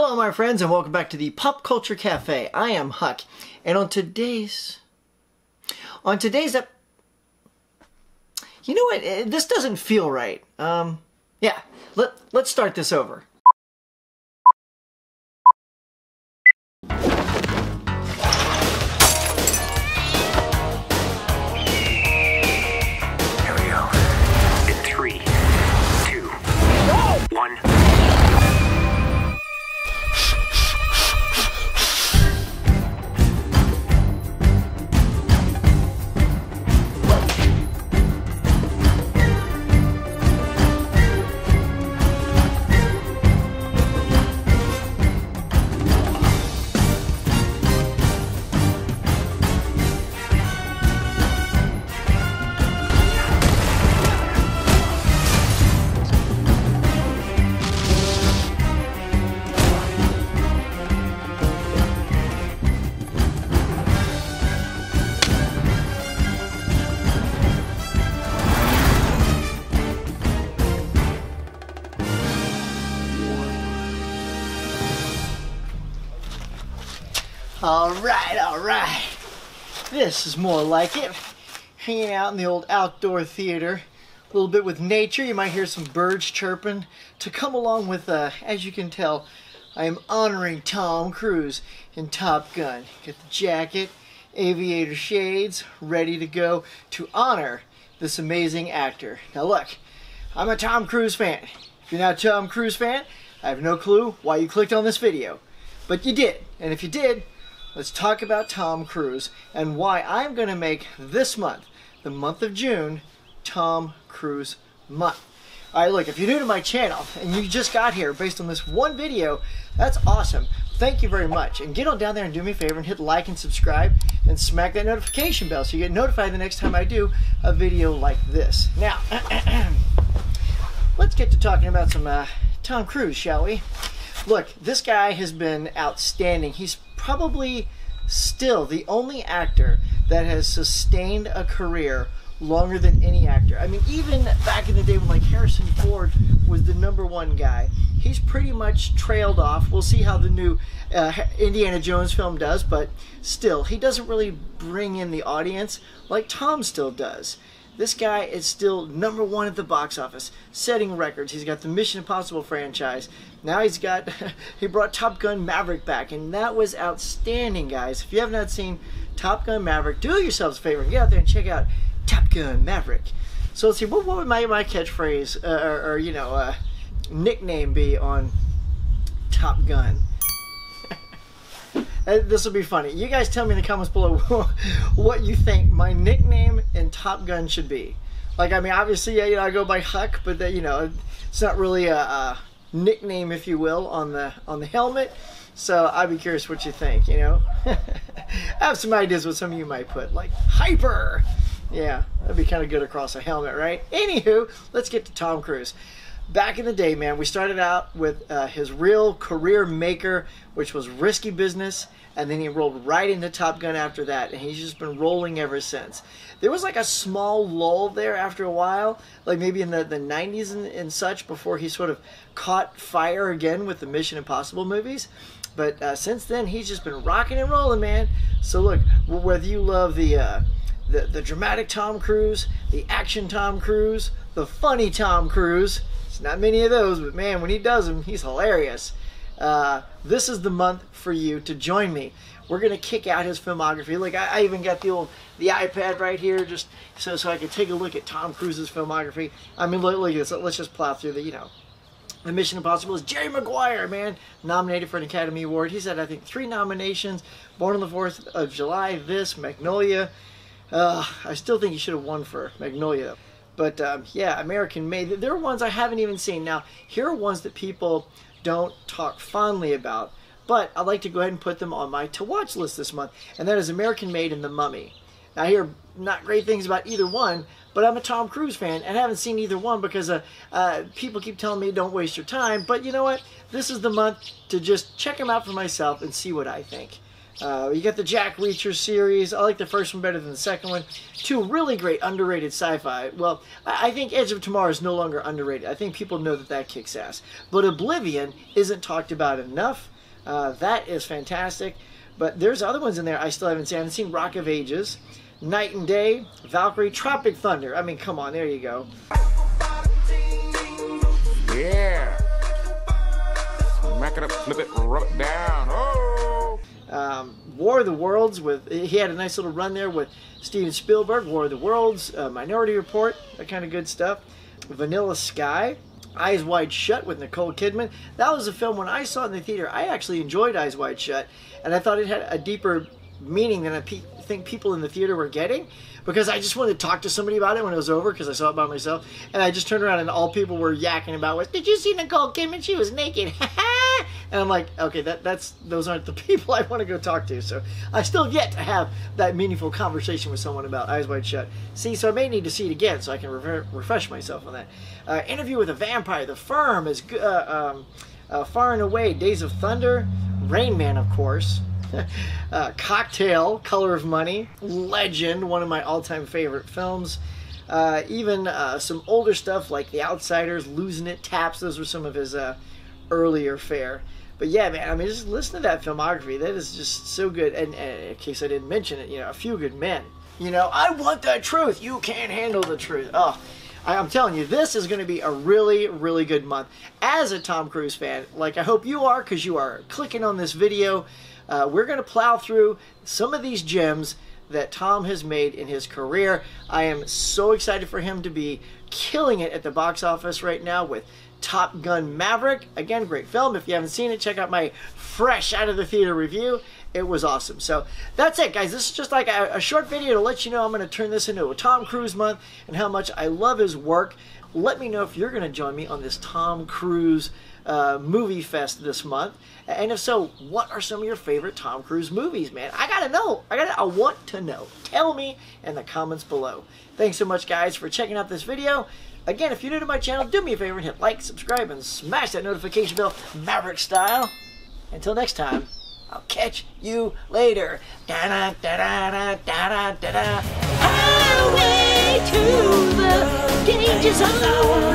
Hello my friends and welcome back to the Pop Culture Cafe. I am Huck, and on today's you know what, this doesn't feel right. Yeah, let's start this over. Here we go. In 3, 2, 1. Alright. This is more like it. Hanging out in the old outdoor theater. A little bit with nature. You might hear some birds chirping. To come along with, as you can tell, I am honoring Tom Cruise in Top Gun. Get the jacket, aviator shades, ready to go to honor this amazing actor. Now look, I'm a Tom Cruise fan. If you're not a Tom Cruise fan, I have no clue why you clicked on this video. But you did. And if you did, let's talk about Tom Cruise and why I'm going to make this month, the month of June, Tom Cruise month. Alright, look, if you're new to my channel and you just got here based on this one video, that's awesome. Thank you very much. And get on down there and do me a favor and hit like and subscribe and smack that notification bell so you get notified the next time I do a video like this. Now, let's get to talking about some Tom Cruise, shall we? Look, this guy has been outstanding. He's probably still the only actor that has sustained a career longer than any actor. I mean, even back in the day when like Harrison Ford was the #1 guy, he's pretty much trailed off. We'll see how the new Indiana Jones film does, but still, he doesn't really bring in the audience like Tom still does. This guy is still #1 at the box office, setting records. He's got the Mission Impossible franchise. Now he brought Top Gun Maverick back, and that was outstanding, guys. If you have not seen Top Gun Maverick, do yourselves a favor and get out there and check out Top Gun Maverick. So let's see, what would my catchphrase or nickname be on Top Gun? This will be funny. You guys tell me in the comments below what you think my nickname in Top Gun should be. Like, I mean, obviously, I go by Huck, but that, it's not really a nickname, if you will, on the helmet. So I'd be curious what you think. I have some ideas what some of you might put, like Hyper. Yeah, that'd be kind of good across a helmet, right? Anywho, let's get to Tom Cruise. Back in the day, man, we started out with his real career maker, which was Risky Business, and then he rolled right into Top Gun after that, and he's just been rolling ever since. There was like a small lull there after a while, like maybe in the 90s and such, before he sort of caught fire again with the Mission Impossible movies. But since then, he's just been rocking and rolling, man. So look, whether you love the dramatic Tom Cruise, the action Tom Cruise, the funny Tom Cruise, not many of those, but man, when he does them, he's hilarious. This is the month for you to join me. We're gonna kick out his filmography. Like, I even got the iPad right here, just so I could take a look at Tom Cruise's filmography. I mean, look at this. Let's just plow through the Mission Impossible is Jerry Maguire, man, nominated for an Academy Award. He's had, I think, 3 nominations. Born on the 4th of July. This Magnolia. I still think he should have won for Magnolia. But yeah, American Made. There are ones I haven't even seen. Now, here are ones that people don't talk fondly about, but I'd like to go ahead and put them on my to-watch list this month, and that is American Made and The Mummy. Now, I hear not great things about either one, but I'm a Tom Cruise fan, and I haven't seen either one because people keep telling me don't waste your time, but you know what? This is the month to just check them out for myself and see what I think. You got the Jack Reacher series. I like the first one better than the second one. 2 really great underrated sci-fi. Well, I think Edge of Tomorrow is no longer underrated. I think people know that kicks ass. But Oblivion isn't talked about enough. That is fantastic. But there's other ones in there I still haven't seen. I haven't seen Rock of Ages, Night and Day, Valkyrie, Tropic Thunder. I mean, come on, there you go. Yeah. Smack it up, flip it, rub it down. Oh. War of the Worlds, he had a nice little run there with Steven Spielberg. War of the Worlds, Minority Report, that kind of good stuff. Vanilla Sky, Eyes Wide Shut with Nicole Kidman. That was a film, when I saw it in the theater, I actually enjoyed Eyes Wide Shut, and I thought it had a deeper meaning than I think people in the theater were getting, because I just wanted to talk to somebody about it when it was over, because I saw it by myself, and I just turned around and all people were yakking about was, did you see Nicole Kidman? She was naked. And I'm like, okay, those aren't the people I want to go talk to. So I still have yet to have that meaningful conversation with someone about Eyes Wide Shut. See, so I may need to see it again so I can refresh myself on that. Interview with a Vampire, The Firm is good. Far and Away, Days of Thunder, Rain Man, of course. Cocktail, Color of Money, Legend, one of my all-time favorite films. Even some older stuff like The Outsiders, Losing It, Taps. Those were some of his earlier fare. But yeah, man, I mean, just listen to that filmography. That is just so good. And in case I didn't mention it, A Few Good Men. I want the truth. You can't handle the truth. Oh, I'm telling you, this is going to be a really, really good month. As a Tom Cruise fan, like I hope you are, because you are clicking on this video, we're going to plow through some of these gems that Tom has made in his career. I am so excited for him to be killing it at the box office right now with Top Gun Maverick. Again, great film. If you haven't seen it, check out my fresh out of the theater review. It was awesome. So that's it, guys. This is just like a short video to let you know I'm going to turn this into a Tom Cruise month and how much I love his work. Let me know if you're going to join me on this Tom Cruise movie fest this month. And if so, what are some of your favorite Tom Cruise movies, man? I gotta know. I want to know. Tell me in the comments below. Thanks so much, guys, for checking out this video. Again, if you're new to my channel, do me a favor and hit like, subscribe, and smash that notification bell, Maverick style. Until next time, I'll catch you later. Highway to the danger zone.